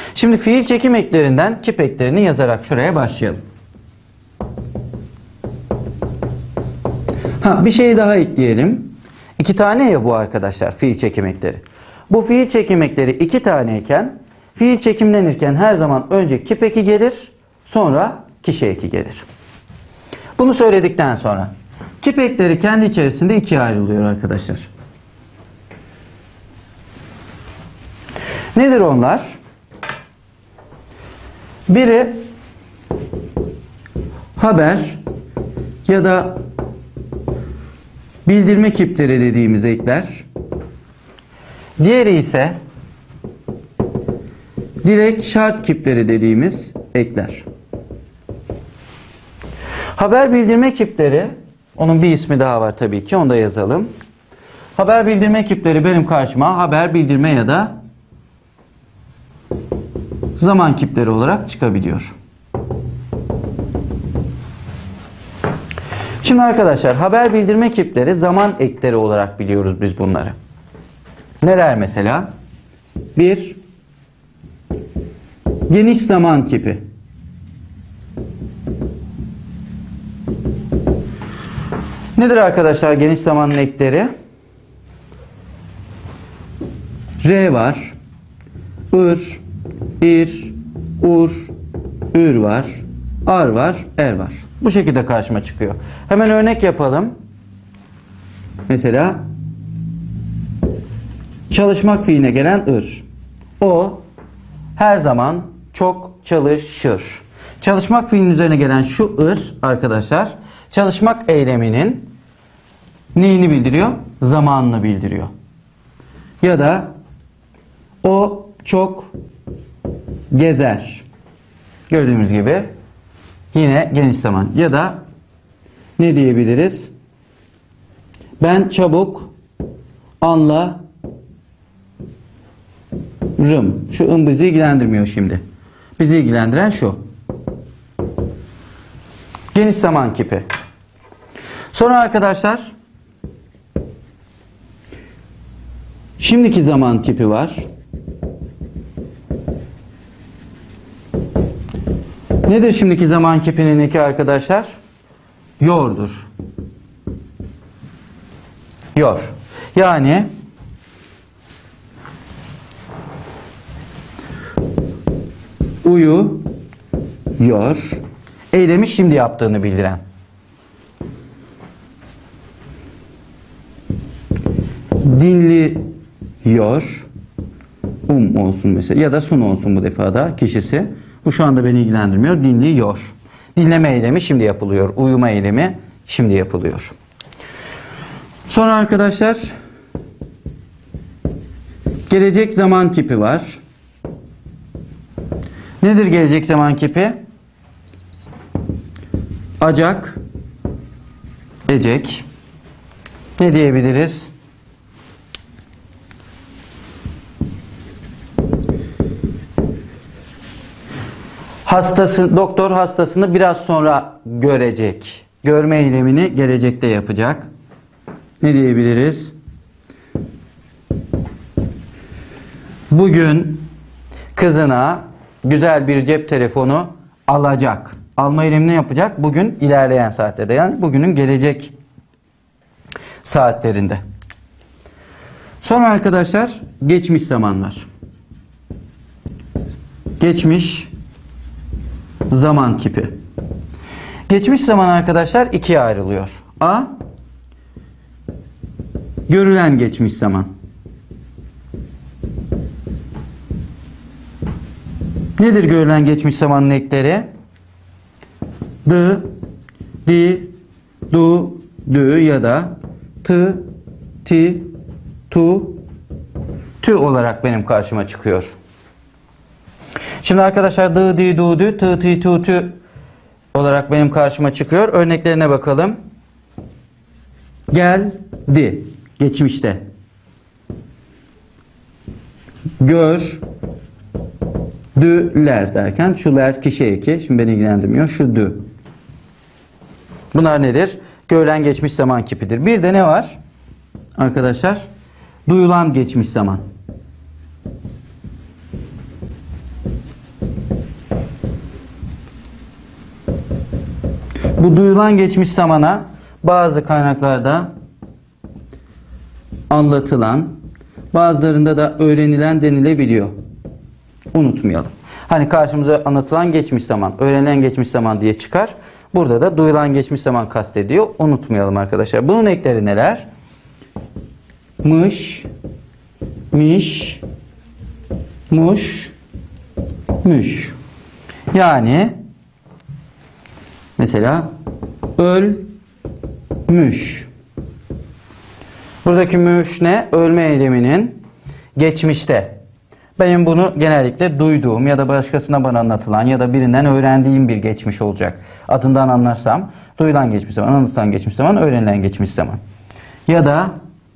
Şimdi fiil çekim eklerinden kip eklerini yazarak şuraya başlayalım. Bir şey daha ekleyelim. 2 tane ya bu arkadaşlar fiil çekim ekleri. Bu fiil çekim ekleri 2 taneyken fiil çekimlenirken her zaman önce kip eki gelir, sonra kişi eki gelir. Bunu söyledikten sonra kip ekleri kendi içerisinde ikiye ayrılıyor arkadaşlar. Nedir onlar? Biri haber ya da bildirme kipleri dediğimiz ekler. Diğeri ise direkt şart kipleri dediğimiz ekler. Haber bildirme kipleri, onun bir ismi daha var tabii ki, onu da yazalım. Haber bildirme kipleri benim karşıma haber bildirme ya da zaman kipleri olarak çıkabiliyor. Şimdi arkadaşlar haber bildirme kipleri zaman ekleri olarak biliyoruz biz bunları. Neler mesela? Bir, geniş zaman kipi. Nedir arkadaşlar geniş zamanın ekleri? R var, ır, ir, ur, ür var, ar var, er var. Bu şekilde karşıma çıkıyor. Hemen örnek yapalım. Mesela çalışmak fiiline gelen ır. O her zaman çok çalışır. Çalışmak fiilinin üzerine gelen şu ır arkadaşlar çalışmak eyleminin neyini bildiriyor? Zamanını bildiriyor. Ya da o çok gezer. Gördüğümüz gibi yine geniş zaman. Ya da ne diyebiliriz? Ben çabuk anlarım. Şu ın bizi ilgilendirmiyor şimdi. Bizi ilgilendiren şu. Geniş zaman kipi. Sonra arkadaşlar şimdiki zaman kipi var. Nedir şimdiki zaman kipinin eki arkadaşlar? Yordur. Yor. Yani uyuyor. Eylemi şimdi yaptığını bildiren. Dinliyor. Olsun mesela. Ya da sun olsun bu defada kişisi. Bu şu anda beni ilgilendirmiyor. Dinliyor. Dinleme eylemi şimdi yapılıyor. Uyuma eylemi şimdi yapılıyor. Sonra arkadaşlar gelecek zaman kipi var. Nedir gelecek zaman kipi? Acak, ecek. Ne diyebiliriz? Doktor hastasını biraz sonra görecek. Görme eylemini gelecekte yapacak. Ne diyebiliriz? Bugün kızına güzel bir cep telefonu alacak. Alma eylemini yapacak. Bugün ilerleyen saatlerde. Yani bugünün gelecek saatlerinde. Sonra arkadaşlar geçmiş zaman var. Geçmiş zaman kipi. Geçmiş zaman arkadaşlar ikiye ayrılıyor. A. Görülen geçmiş zaman. Nedir görülen geçmiş zamanın ekleri? D, di, du, dü ya da t, ti, tu, tü olarak benim karşıma çıkıyor. Şimdi arkadaşlar d, di, du, dü, t, ti, tu, tü olarak benim karşıma çıkıyor. Örneklerine bakalım. Geldi. Geçmişte. Gördüler derken şuler kişi eki. Şimdi beni ilgilendirmiyor. Şu dü. Bunlar nedir? Görülen geçmiş zaman kipidir. Bir de ne var? Arkadaşlar duyulan geçmiş zaman. Bu duyulan geçmiş zamana bazı kaynaklarda anlatılan, bazılarında da öğrenilen denilebiliyor. Unutmayalım. Hani karşımıza anlatılan geçmiş zaman, öğrenilen geçmiş zaman diye çıkar. Burada da duyulan geçmiş zaman kastediyor. Unutmayalım arkadaşlar. Bunun ekleri neler? Mış, miş, muş, müş. Yani mesela ölmüş. Buradaki müş ne? Ölme eyleminin geçmişte. Benim bunu genellikle duyduğum ya da başkasına bana anlatılan ya da birinden öğrendiğim bir geçmiş olacak. Adından anlarsam duyulan geçmiş zaman, anlatılan geçmiş zaman, öğrenilen geçmiş zaman. Ya da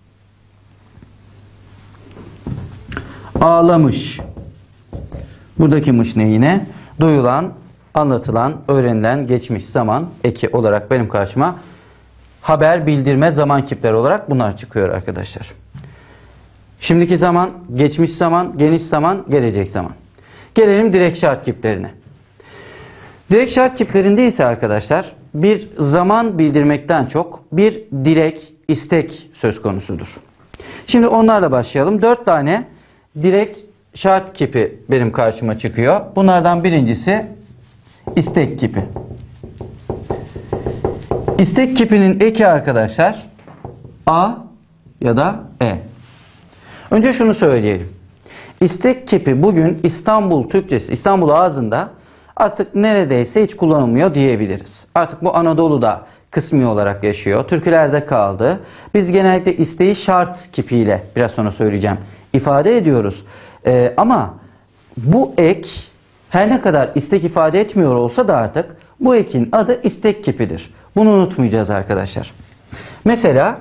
ağlamış. Buradaki mış ne yine? Duyulan, anlatılan, öğrenilen geçmiş zaman eki olarak benim karşıma haber bildirme zaman kipleri olarak bunlar çıkıyor arkadaşlar. Şimdiki zaman, geçmiş zaman, geniş zaman, gelecek zaman. Gelelim direkt şart kiplerine. Direkt şart kiplerinde ise arkadaşlar bir zaman bildirmekten çok bir dilek, istek söz konusudur. Şimdi onlarla başlayalım. 4 tane direkt şart kipi benim karşıma çıkıyor. Bunlardan birincisi istek kipi. İstek kipinin eki arkadaşlar A ya da E. Önce şunu söyleyelim. İstek kipi bugün İstanbul Türkçesi, İstanbul ağzında artık neredeyse hiç kullanılmıyor diyebiliriz. Artık bu Anadolu'da kısmi olarak yaşıyor. Türkülerde kaldı. Biz genellikle isteği şart kipiyle biraz sonra söyleyeceğim ifade ediyoruz. Ama bu ek her ne kadar istek ifade etmiyor olsa da artık bu ekin adı istek kipidir. Bunu unutmayacağız arkadaşlar. Mesela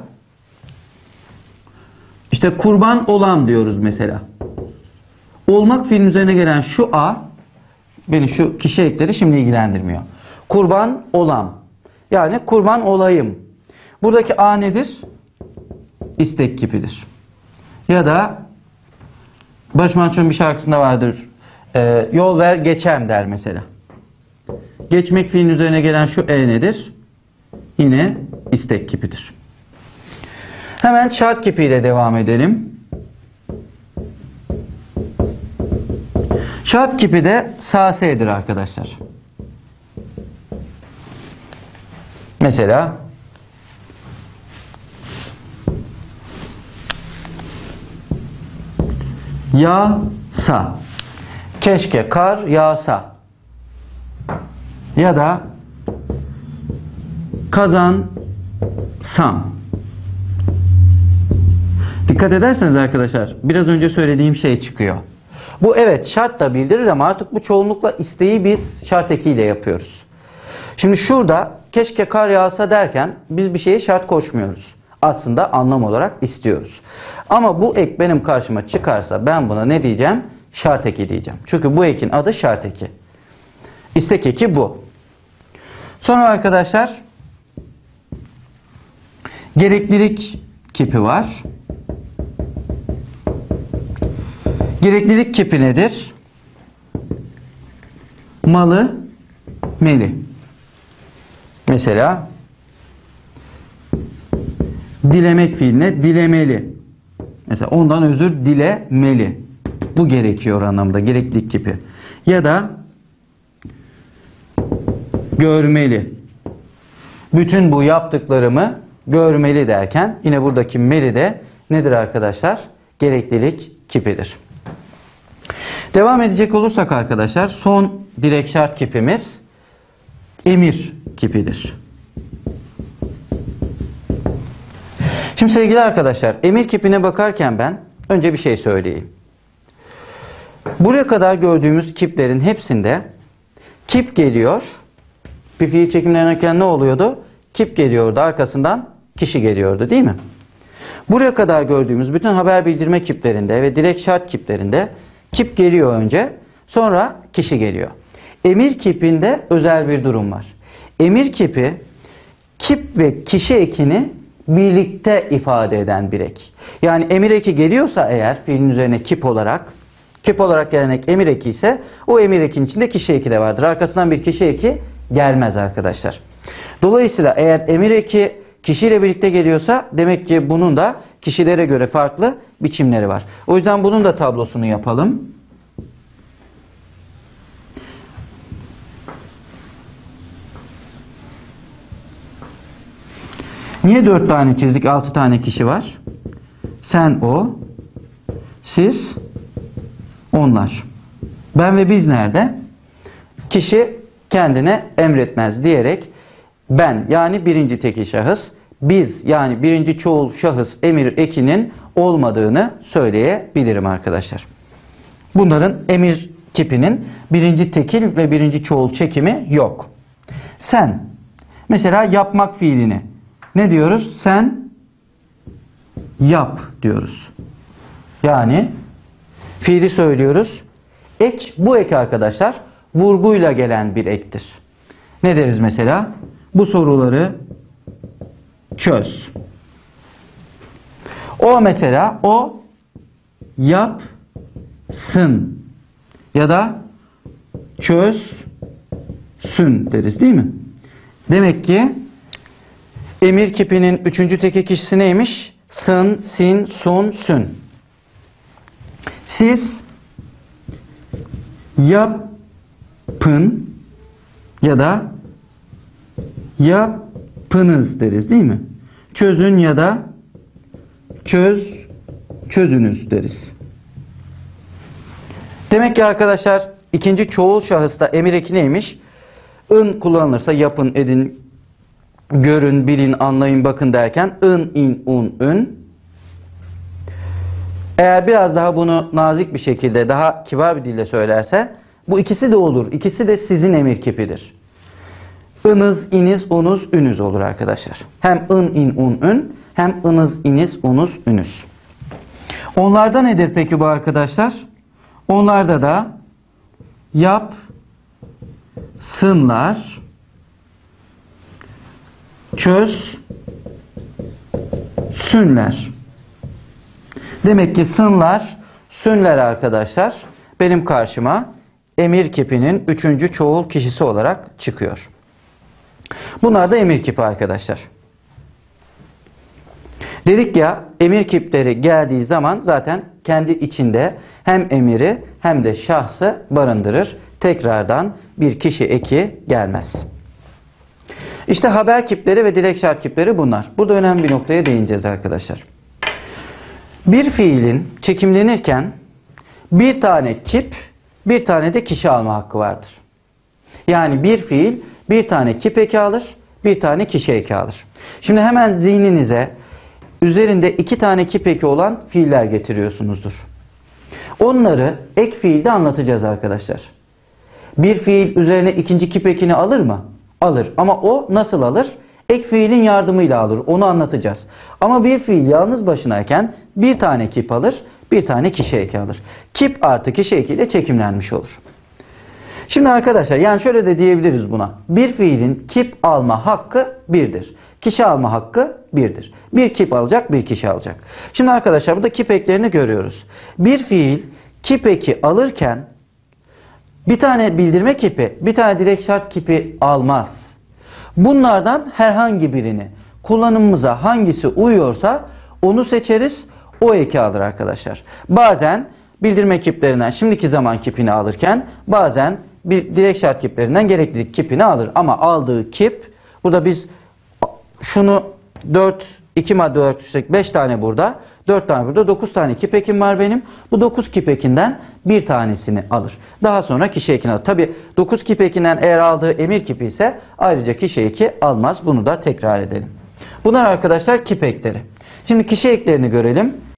işte kurban olam diyoruz mesela. Olmak fiilinin üzerine gelen şu a beni şu kişi ekleri şimdi ilgilendirmiyor. Kurban olam. Yani kurban olayım. Buradaki a nedir? İstek kipidir. Ya da Barış Manço'nun bir şarkısında vardır. Yol ver geçem der mesela. Geçmek fiilinin üzerine gelen şu e nedir? Yine istek kipidir. Hemen şart kipiyle devam edelim. Şart kipi de sase'dir arkadaşlar. Mesela yağsa. Keşke kar yağsa. Ya da kazansam. Dikkat ederseniz arkadaşlar biraz önce söylediğim şey çıkıyor. Bu evet şart da bildirir ama artık bu çoğunlukla isteği biz şart ekiyle yapıyoruz. Şimdi şurada keşke kar yağsa derken biz bir şeye şart koşmuyoruz. Aslında anlam olarak istiyoruz. Ama bu ek benim karşıma çıkarsa ben buna ne diyeceğim? Şart eki diyeceğim. Çünkü bu ekin adı şart eki. İstek eki bu. Sonra arkadaşlar gereklilik kipi var. Gereklilik kipi nedir? Malı, meli. Mesela dilemek fiiline dilemeli. Mesela ondan özür dilemeli. Bu gerekiyor anlamda gereklilik kipi. Ya da görmeli. Bütün bu yaptıklarımı görmeli derken yine buradaki meli de nedir arkadaşlar? Gereklilik kipidir. Devam edecek olursak arkadaşlar son direkt şart kipimiz emir kipidir. Şimdi sevgili arkadaşlar emir kipine bakarken ben önce bir şey söyleyeyim. Buraya kadar gördüğümüz kiplerin hepsinde kip geliyor. Bir fiil çekimlenirken ne oluyordu? Kip geliyordu arkasından kişi geliyordu değil mi? Buraya kadar gördüğümüz bütün haber bildirme kiplerinde ve direkt şart kiplerinde kip geliyor önce, sonra kişi geliyor. Emir kipinde özel bir durum var. Emir kipi, kip ve kişi ekini birlikte ifade eden bir ek. Yani emir eki geliyorsa eğer fiilin üzerine kip olarak gelen ek emir eki ise o emir ekinin içinde kişi eki de vardır. Arkasından bir kişi eki gelmez arkadaşlar. Dolayısıyla eğer emir eki kişiyle birlikte geliyorsa demek ki bunun da kişilere göre farklı biçimleri var. O yüzden bunun da tablosunu yapalım. Niye 4 tane çizdik? 6 tane kişi var. Sen, o, siz, onlar. Ben ve biz nerede? Kişi kendine emretmez diyerek ben yani birinci tekil şahıs, biz yani birinci çoğul şahıs emir ekinin olmadığını söyleyebilirim arkadaşlar. Bunların emir kipinin birinci tekil ve birinci çoğul çekimi yok. Sen mesela yapmak fiilini ne diyoruz? Sen yap diyoruz. Yani fiili söylüyoruz. Ek, bu ek arkadaşlar vurguyla gelen bir ektir. Ne deriz mesela? Bu soruları çöz. O mesela o yapsın ya da çözsün deriz değil mi? Demek ki emir kipinin üçüncü tekil kişisi neymiş? Sın, sin, sun, sün. Siz yapın ya da yapınız deriz değil mi? Çözün ya da çözünüz deriz. Demek ki arkadaşlar ikinci çoğul şahısta emir eki neymiş? ın kullanılırsa yapın, edin, görün, bilin, anlayın, bakın derken ın, in, un, ün. Eğer biraz daha bunu nazik bir şekilde, daha kibar bir dille söylerse bu ikisi de olur. İkisi de sizin emir kipidir. Inız, iniz, unuz, ünüz olur arkadaşlar. Hem ın, in, un, ün, hem ınız, iniz, unuz, ünüz. Onlarda nedir peki bu arkadaşlar? Onlarda da yapsınlar, çözsünler. Demek ki sınlar, sünler arkadaşlar benim karşıma emir kipinin üçüncü çoğul kişisi olarak çıkıyor. Bunlar da emir kipi arkadaşlar. Dedik ya emir kipleri geldiği zaman zaten kendi içinde hem emiri hem de şahsı barındırır. Tekrardan bir kişi eki gelmez. İşte haber kipleri ve dilek şart kipleri bunlar. Burada önemli bir noktaya değineceğiz arkadaşlar. Bir fiilin çekimlenirken bir tane kip, bir tane de kişi alma hakkı vardır. Yani bir fiil bir tane kip eki alır, bir tane kişi eki alır. Şimdi hemen zihninize üzerinde 2 tane kip eki olan fiiller getiriyorsunuzdur. Onları ek fiilde anlatacağız arkadaşlar. Bir fiil üzerine ikinci kip ekini alır mı? Alır. Ama o nasıl alır? Ek fiilin yardımıyla alır. Onu anlatacağız. Ama bir fiil yalnız başınayken bir tane kip alır, bir tane kişi eki alır. Kip artı kişi ekiyle çekimlenmiş olur. Şimdi arkadaşlar yani şöyle de diyebiliriz buna. Bir fiilin kip alma hakkı birdir. Kişi alma hakkı birdir. Bir kip alacak, bir kişi alacak. Şimdi arkadaşlar burada kip eklerini görüyoruz. Bir fiil kip eki alırken bir tane bildirme kipi, bir tane dilek şart kipi almaz. Bunlardan herhangi birini kullanımımıza hangisi uyuyorsa onu seçeriz, o eki alır arkadaşlar. Bazen bildirme kiplerinden şimdiki zaman kipini alırken bazen bir dilek şart kiplerinden gereklilik kipini alır. Ama aldığı kip, burada biz şunu 2 madde olarak düşünsek 5 tane burada, 4 tane burada, 9 tane kip ekim var benim. Bu 9 kip ekinden bir tanesini alır. Daha sonra kişi ekini alır. Tabi 9 kip ekinden eğer aldığı emir kipi ise ayrıca kişi eki almaz. Bunu da tekrar edelim. Bunlar arkadaşlar kip ekleri. Şimdi kişi eklerini görelim.